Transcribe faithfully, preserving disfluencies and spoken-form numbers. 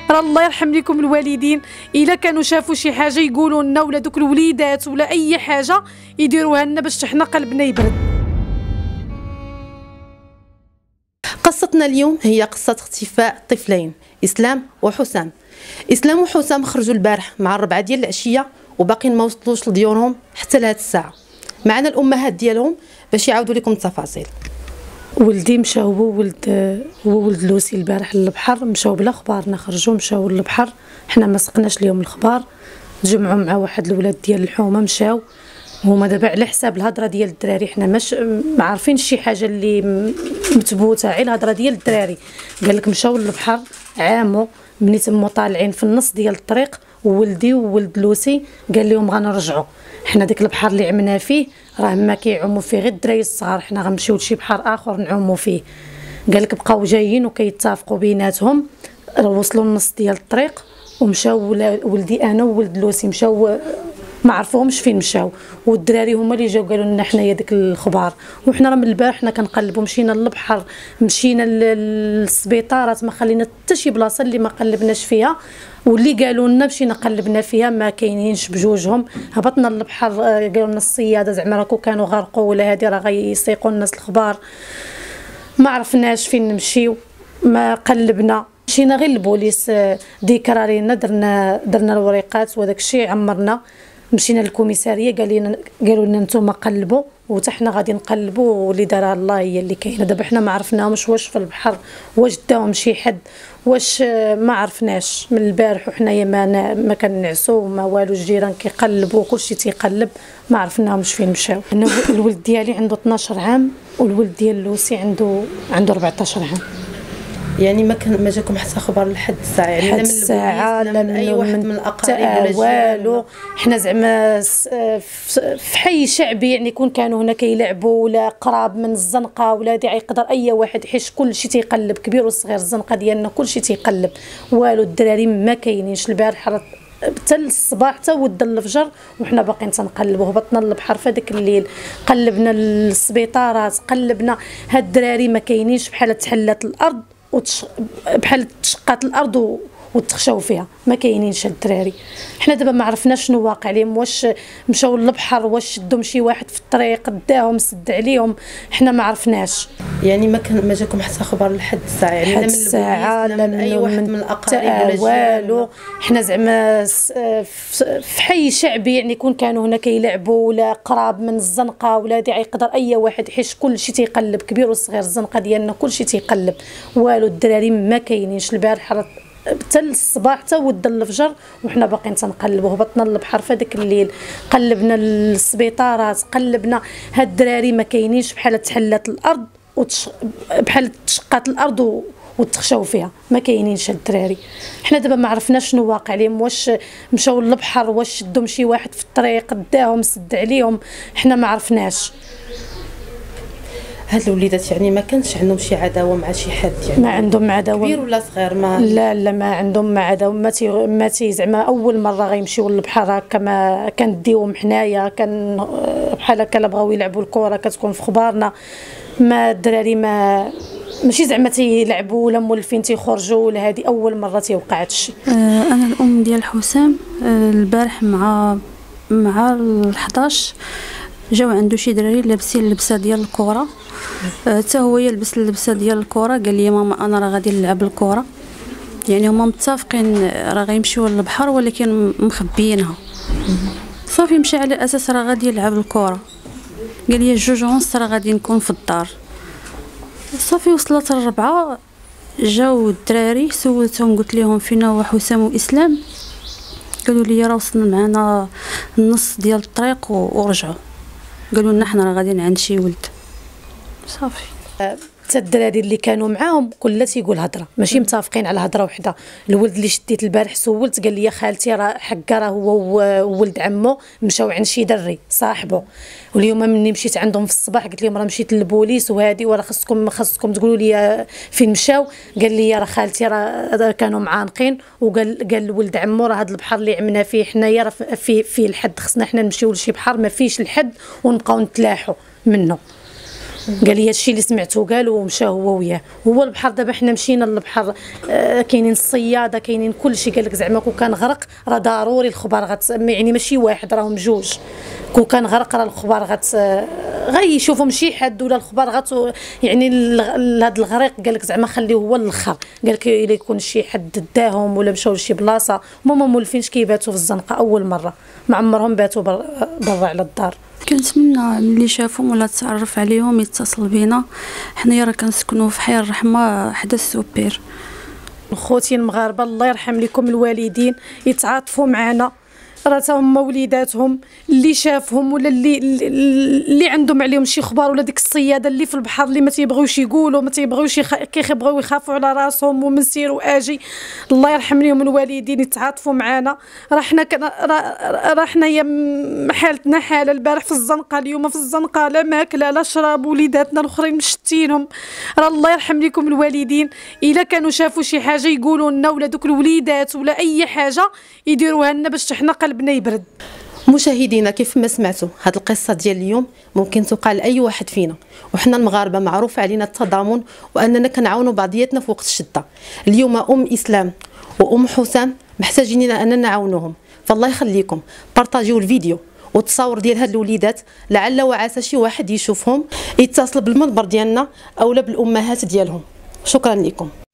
راه الله يرحم لكم الوالدين الا كانوا شافوا شي حاجه يقولوا لنا، ولا دوك الوليدات ولا اي حاجه يديروها لنا باش حنا قلبنا يبرد. قصتنا اليوم هي قصه اختفاء طفلين اسلام وحسام. اسلام وحسام خرجوا البارح مع الربعه ديال العشيه وباقيين ما وصلوش لديورهم حتى لهاد الساعه. معنا الامهات ديالهم باش يعاودوا لكم التفاصيل. ولدي مشى هو وولد هو ولد لوسي البارح للبحر، مشاو بلا خبارنا، خرجوا مشاو للبحر، حنا ما سقناش ليهم الخبار. تجمعوا مع واحد الولاد ديال الحومه مشاو هما دابا على حساب الهضره ديال الدراري، حنا ماش ما عارفين شي حاجه اللي مثبوته، غير الهضره ديال الدراري. قال لك مشاو للبحر عاموا، ملي تموا طالعين في النص ديال الطريق وولدي وولد لوسي قال لهم غنرجعوا، حنا داك البحر اللي عمنا فيه راه ما كيعوموا فيه غير الدراري الصغار، حنا غنمشيو لشي بحر اخر نعوموا فيه. قال لك بقاو جايين وكيتفقوا بيناتهم، وصلوا النص ديال الطريق ومشاو ولدي انا وولد لوسي مشاو ما عرفوهمش فين مشاو، والدراري هما اللي جاو قالوا لنا حنايا داك الخبار. وحنا راه من البارح حنا كنقلبوا، مشينا للبحر، مشينا للسبيطارات، ما خلينا حتى شي بلاصه اللي ما قلبناش فيها، واللي قالوا لنا مشينا قلبنا فيها ما كاينينش بجوجهم. هبطنا للبحر قالوا لنا الصياده زعما راكو كانوا غرقوا ولا هادي راه غيسيقوا الناس الخبار، ما عرفناش فين نمشيو، ما قلبنا. مشينا غير البوليس ديكرا لينا، درنا درنا الوريقات وداك الشيء عمرنا. مشينا للكوميساريه قال لنا قالوا لنا نتوما قلبوا وحتى حنا غادي نقلبوا، واللي دارها الله هي اللي كاينه. دابا حنا ما عرفناهمش واش في البحر واش داهم شي حد واش ما عرفناش. من البارح وحنايا ما ما كنعسوا ما والو، الجيران كيقلبوا كلشي تيقلب، ما عرفناهمش فين مشاو. انا الولد ديالي عنده اثناش عام والولد ديال لوسي عنده عنده أربعطاش عام. يعني ما كان ما جاكم حتى خبر لحد الساعه؟ يعني لحد الساعه لا من اي واحد من الاقارب ولا والو. حنا زعما في حي شعبي، يعني يكون كانوا هنا كيلعبوا ولا قراب من الزنقه ولا داعي يقدر اي واحد، حيت كلشي تيقلب كبير وصغير، الزنقه ديالنا كلشي تيقلب والو. الدراري ما كاينينش البارح حتى الصباح حتى ود الفجر وحنا باقيين تنقلبوا. هبطنا للبحر في هذاك الليل، قلبنا السبيطارات، قلبنا. هاد الدراري ما كاينينش، بحال تحلات الارض وتش... بحال تشقات الارض وتخشاو فيها، ما كاينينش هاد الدراري. حنا دابا ما عرفناش شنو واقع لهم، واش مشاو للبحر واش شدهم شي واحد في الطريق داهم سد عليهم، حنا ما عرفناش. يعني ما كان ما جاكم حتى خبر لحد الساعه؟ يعني لحد الساعه لا من اي واحد من الاقارب ولا والو. حنا زعما في حي شعبي، يعني يكون كانوا هنا كيلعبوا ولا قراب من الزنقه ولا داعي يقدر اي واحد، حيت كلشي تيقلب كبير وصغير، الزنقه ديالنا كلشي تيقلب والو. الدراري ما كاينينش البارح حتى الصباح حتى ود الفجر وحنا باقيين تنقلبوا. هبطنا للبحر في هذاك الليل، قلبنا السبيطارات، قلبنا. هاد الدراري ما كاينينش، بحال تحلات الارض وتش... بحال تشقات الارض وتخشاو فيها، ما كاينينش هاد الدراري. حنا دابا ما عرفناش شنو واقع لهم، واش مشاو للبحر واش شدهم شي واحد في الطريق داهم سد عليهم، حنا ما عرفناش. هاد الوليدات يعني ما كانش عندهم شي عداوه مع شي حد؟ يعني ما عندهم عداوه كبير ولا صغير؟ ما لا لا ما عندهم ما عداوه، ما تي ما تي زعما اول مره غيمشيو للبحر هكا ما كنديوهم حنايا، كان بحال هكا بغاو يلعبوا الكره كتكون في خبارنا. ما الدراري ما ماشي زعما تيلعبوا ولا مولفين تيخرجوا ولا، هذه اول مره تيوقع هذا الشيء. انا الام ديال حسام البارح مع مع الحداش جاو عنده شي دراري لابسين اللبسه ديال الكره، حتى هو يلبس اللبسه ديال الكره. قال لي ماما انا راه غادي نلعب الكره، يعني هما متفقين راه غيمشيو للبحر ولكن مخبيينها. صافي مشى على اساس راه غادي يلعب الكره. قال لي جوج ونص راه غادي نكون في الدار. صافي وصلت الربعه جاو الدراري، سولتهم قلت لهم فين هو حسام واسلام؟ قالوا لي راه وصلنا معنا النص ديال الطريق ورجعوا. قالوا لنا حنا راه غاديين عند شي ولد. صافي حتى الدراري اللي كانوا معاهم كلها تيقول هضره، ماشي متفقين على هضره وحده. الولد اللي شديت البارح سولت قال لي خالتي راه حكا راه هو وولد عمو مشاو عند شي دري صاحبه، واليوم مني مشيت عندهم في الصباح قلت لهم راه مشيت للبوليس وهادي وراه خصكم خصكم تقولوا لي فين مشاو. قال لي راه خالتي راه كانوا معانقين، وقال قال ولد عمو راه هذا البحر اللي عمنا فيه حنايا راه فيه فيه الحد، خصنا حنا نمشيو لشي بحر ما فيش الحد ونبقاو نتلاحوا منه. قال لي هادشي اللي سمعته قال ومشى هو وياه. هو البحر دابا حنا مشينا للبحر، آه كاينين الصياده كاينين كلشي. قال لك زعما كون كان غرق راه ضروري الخبار غت يعني ماشي واحد راهم جوج. كون كان غرق راه الخبار غت غيشوفهم شي حد ولا الخبار غت يعني هذا الغريق. قال لك زعما خليوه هو الاخر. قال لك الا يكون شي حد داهم ولا مشاو لشي بلاصه هما مولفينش كيباتوا في الزنقه اول مره، ما عمرهم باتوا برا على الدار. كنتمنى ملي شافهم ولا تعرف عليهم يتصل بينا. حنايا راه كنسكنوا في حي الرحمه حدا السوبير. خوتي المغاربه الله يرحم لكم الوالدين يتعاطفوا معنا، راه تا هما وليداتهم اللي شافهم ولا اللي اللي عندهم عليهم شي خبار ولا ديك الصياده اللي في البحر اللي ما تيبغيوش يقولوا ما تيبغيوش كيبغيو يخافوا على راسهم ومن سير واجي. الله يرحم لهم الوالدين يتعاطفوا معنا. راه حنا راه حنايا حالتنا حاله البارح في الزنقه، اليوم في الزنقه لا ماكله لا شراب، وليداتنا الاخرين مشتينهم. راه الله يرحم لكم الوالدين الا كانوا شافوا شي حاجه يقولوا لنا ولا دوك الوليدات ولا اي حاجه يديروها لنا باش حنا قلبنا يبرد. مشاهدينا كيف ما سمعتوا هاد القصه ديال اليوم ممكن توقع لاي واحد فينا، وحنا المغاربه معروف علينا التضامن واننا كنعاونوا بعضياتنا في وقت الشده. اليوم ام اسلام وام حسام محتاجين اننا نعاونوهم، فالله يخليكم بارطاجيو الفيديو والتصاور ديال هاد الوليدات لعل وعسى شي واحد يشوفهم يتصل بالمنبر ديالنا اولا بالامهات ديالهم. شكرا لكم.